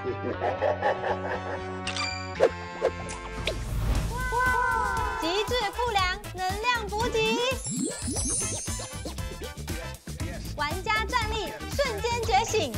极致酷粮，能量补给，玩家战力瞬间觉醒。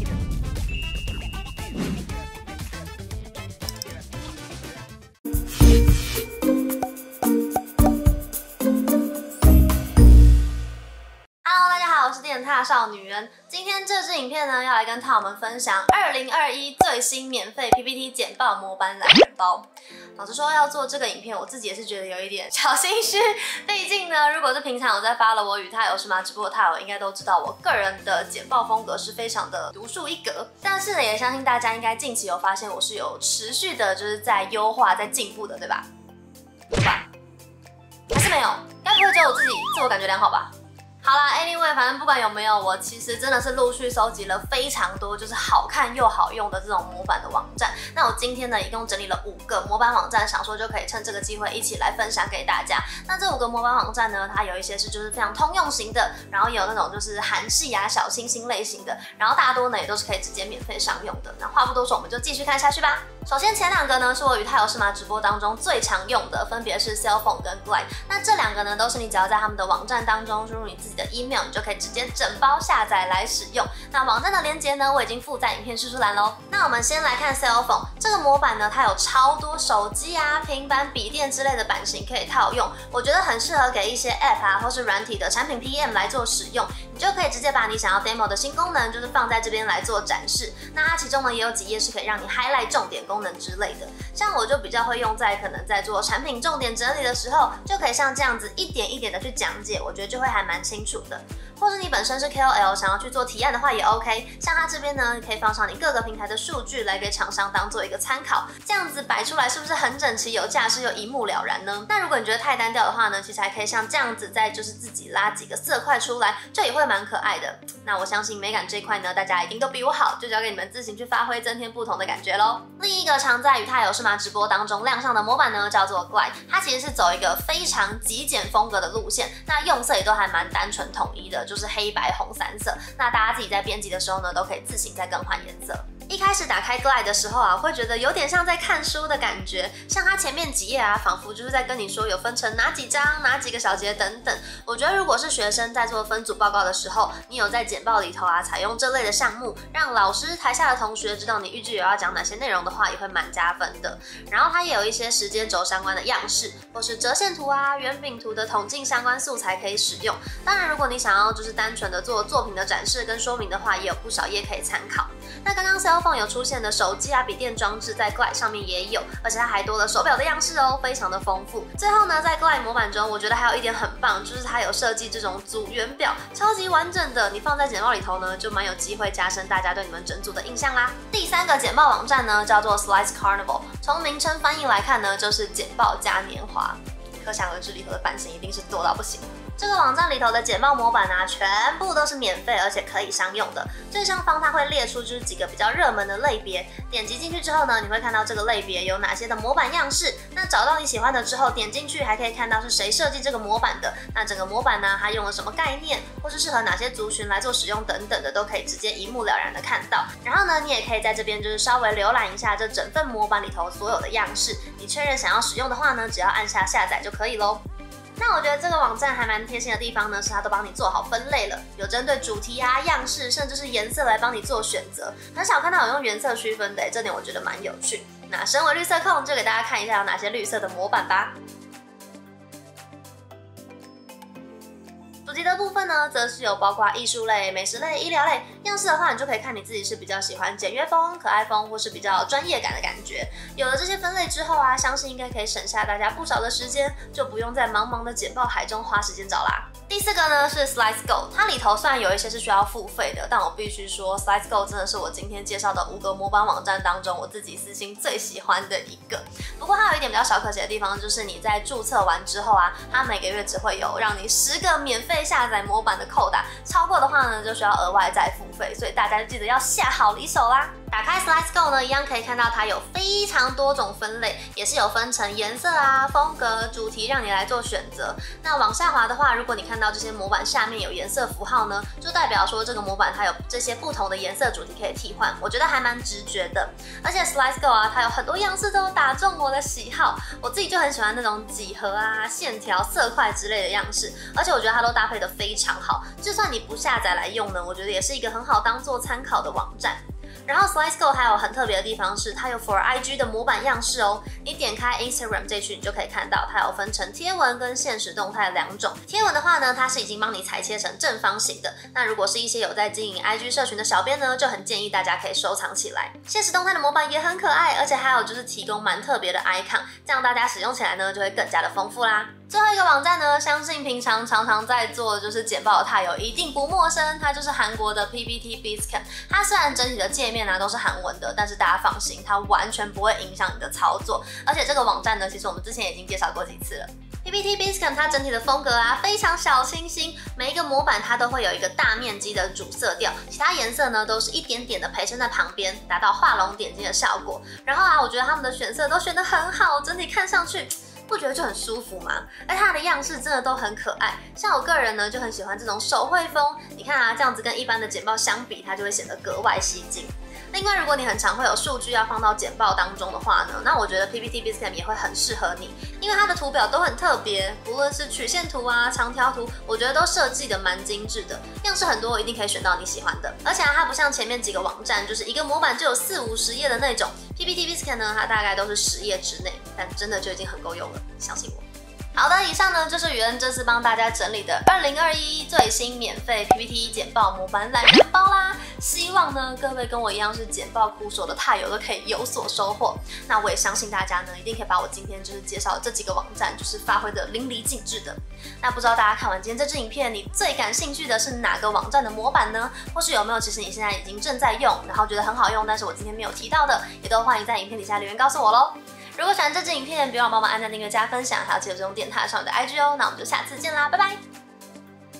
电踏少女人，今天这支影片呢，要来跟他们分享2021最新免费 PPT 简报模板懒人包。老实说，要做这个影片，我自己也是觉得有一点小心虚。毕竟呢，如果是平常有在发了我与泰有是吗直播的泰友，应该都知道我个人的简报风格是非常的独树一格。但是呢，也相信大家应该近期有发现我是有持续的，就是在优化、在进步的，对吧？有吧？还是没有？该不会只有我自己自我感觉良好吧？好啦 ，anyway， 反正不管有没有，我其实真的是陆续收集了非常多就是好看又好用的这种模板的网站。那我今天呢，一共整理了5个模板网站，想说就可以趁这个机会一起来分享给大家。那这5个模板网站呢，它有一些是就是非常通用型的，然后也有那种就是韩系啊、小清新类型的，然后大多呢也都是可以直接免费商用的。那话不多说，我们就继续看下去吧。首先前2个呢，是我与泰有是吗直播当中最常用的，分别是 Cellphone 跟 Glide。那这2个呢，都是你只要在他们的网站当中输入你自己的 email， 你就可以直接整包下载来使用。那网站的连结呢，我已经附在影片叙述栏喽。那我们先来看 Cellphone 这个模板呢，它有超多手机啊、平板、笔电之类的版型可以套用，我觉得很适合给一些 App 啊或是软体的产品 PM 来做使用。你就可以直接把你想要 demo 的新功能，就是放在这边来做展示。那它其中呢也有几页是可以让你 highlight 重点功能之类的。像我就比较会用在可能在做产品重点整理的时候，就可以像这样子一点一点的去讲解，我觉得就会还蛮清楚的。或是你本身是 KOL 想要去做提案的话也 OK， 像它这边呢，你可以放上你各个平台的数据来给厂商当做一个参考，这样子摆出来是不是很整齐有架势又一目了然呢？那如果你觉得太单调的话呢，其实还可以像这样子再就是自己拉几个色块出来，这也会蛮可爱的。那我相信美感这一块呢，大家一定都比我好，就交给你们自行去发挥，增添不同的感觉咯。另一个常在与泰有是吗直播当中亮相的模板呢，叫做 Glide， 它其实是走一个非常极简风格的路线，那用色也都还蛮单纯统一的，就是黑白红3色。那大家自己在编辑的时候呢，都可以自行再更换颜色。一开始打开 Glide 的时候啊，会觉得有点像在看书的感觉，像它前面几页啊，仿佛就是在跟你说有分成哪几章、哪几个小节等等。我觉得如果是学生在做分组报告的时候，你有在简报里头啊采用这类的项目，让老师台下的同学知道你预计有要讲哪些内容的话，也会蛮加分的。然后它也有一些时间轴相关的样式，或是折线图啊、圆饼图的统计相关素材可以使用。当然，如果你想要就是单纯的做作品的展示跟说明的话，也有不少页可以参考。那刚刚 Cellphone 有出现的手机啊、笔电装置，在 Glide 上面也有，而且它还多了手表的样式哦，非常的丰富。最后呢，在 Glide 模板中，我觉得还有一点很棒，就是它有设计这种组员表，超级完整的，你放在简报里头呢，就蛮有机会加深大家对你们整组的印象啦。第3个简报网站呢，叫做 Slides Carnival， 从名称翻译来看呢，就是简报嘉年华，可想而知里头的版型一定是多到不行。这个网站里头的简报模板啊，全部都是免费而且可以商用的。最上方它会列出就是几个比较热门的类别，点击进去之后呢，你会看到这个类别有哪些的模板样式。那找到你喜欢的之后，点进去还可以看到是谁设计这个模板的。那整个模板呢，它用了什么概念，或是适合哪些族群来做使用等等的，都可以直接一目了然的看到。然后呢，你也可以在这边就是稍微浏览一下这整份模板里头所有的样式。你确认想要使用的话呢，只要按下下载就可以咯。那我觉得这个网站还蛮贴心的地方呢，是它都帮你做好分类了，有针对主题啊、样式，甚至是颜色来帮你做选择。很少看到有用原色区分的，这点我觉得蛮有趣。那身为绿色控，就给大家看一下有哪些绿色的模板吧。主题的部分呢，则是有包括艺术类、美食类、医疗类。样式的话，你就可以看你自己是比较喜欢简约风、可爱风，或是比较专业感的感觉。有了这些分类之后啊，相信应该可以省下大家不少的时间，就不用在茫茫的简报海中花时间找啦。第4个呢是 Slides Go， 它里头虽然有一些是需要付费的，但我必须说 Slides Go 真的是我今天介绍的5个模板网站当中，我自己私心最喜欢的一个。不过它有一点比较小可惜的地方，就是你在注册完之后啊，它每个月只会有让你10个免费下载模板的扣打，超过的话呢，就需要额外再付费，所以大家就记得要下好离手啦。 打开 SliceGo 呢，一样可以看到它有非常多种分类，也是有分成颜色啊、风格、主题让你来做选择。那往下滑的话，如果你看到这些模板下面有颜色符号呢，就代表说这个模板它有这些不同的颜色主题可以替换，我觉得还蛮直觉的。而且 SliceGo 啊，它有很多样式都打中我的喜好，我自己就很喜欢那种几何啊、线条、色块之类的样式，而且我觉得它都搭配得非常好。就算你不下载来用呢，我觉得也是一个很好当做参考的网站。然后 SliceGo 还有很特别的地方是，它有 For IG 的模板样式哦。你点开 Instagram 这区，你就可以看到它有分成贴文跟限时动态两种。贴文的话呢，它是已经帮你裁切成正方形的。那如果是一些有在经营 IG 社群的小编呢，就很建议大家可以收藏起来。限时动态的模板也很可爱，而且还有就是提供蛮特别的 icon， 这样大家使用起来呢就会更加的丰富啦。最后一个网站呢，相信平常常在做就是简报的踏友一定不陌生，它就是韩国的 PPT Basecamp。它虽然整体的界面都是韩文的，但是大家放心，它完全不会影响你的操作。而且这个网站呢，其实我们之前已经介绍过几次了。PPT Basecamp 它整体的风格啊非常小清新，每一个模板它都会有一个大面积的主色调，其他颜色呢都是一点点的陪衬在旁边，达到画龙点睛的效果。然后啊，我觉得他们的选色都选得很好，整体看上去不觉得就很舒服吗？而它的样式真的都很可爱，像我个人呢就很喜欢这种手绘风。你看啊，这样子跟一般的简报相比，它就会显得格外吸睛。另外，如果你很常会有数据要放到简报当中的话呢，那我觉得 PPT Basecamp 也会很适合你，因为它的图表都很特别，不论是曲线图啊、长条图，我觉得都设计的蛮精致的，样式很多，一定可以选到你喜欢的。而且它不像前面几个网站，就是一个模板就有40-50页的那种 ，PPT Basecamp 呢，它大概都是10页之内，但真的就已经很够用了，相信我。好的，以上呢就是宇恩这次帮大家整理的2021最新免费 PPT 简报模板懒人包啦。希望呢各位跟我一样是简报苦手的踏友都可以有所收获。那我也相信大家呢一定可以把我今天就是介绍的这几个网站就是发挥的淋漓尽致的。那不知道大家看完今天这支影片，你最感兴趣的是哪个网站的模板呢？或是有没有其实你现在已经正在用，然后觉得很好用，但是我今天没有提到的，也都欢迎在影片底下留言告诉我咯。如果喜欢这支影片，别忘了帮忙按赞、订阅、加分享，还要记得追踪电台上的 IG 哦。那我们就下次见啦，拜拜。